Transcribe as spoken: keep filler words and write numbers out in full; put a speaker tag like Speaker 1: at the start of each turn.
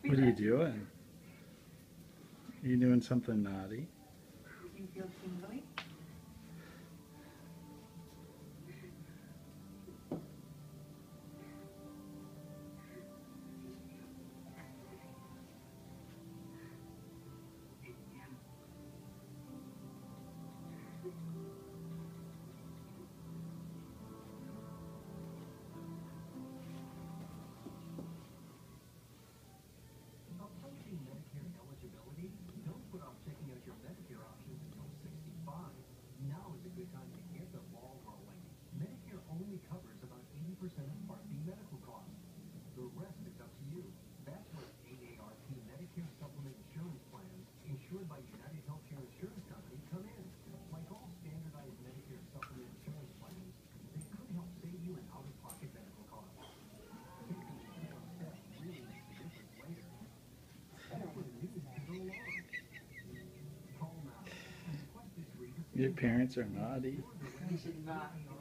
Speaker 1: What are you doing? Are you doing something naughty?
Speaker 2: You feel tingly?
Speaker 3: Approaching Medicare eligibility? Don't put off checking out your Medicare options until sixty-five. Now is a good time to get the ball rolling. Medicare only covers about eighty percent of Part B medical costs. The rest is up to you. That's where A A R P Medicare Supplement Insurance Plans, insured by United Healthcare Insurance Company, come in. Like all standardized Medicare Supplement Insurance Plans, they could help save you in out-of-pocket medical costs. Taking the small step really makes a difference later.
Speaker 1: Your parents are naughty.
Speaker 2: You should not.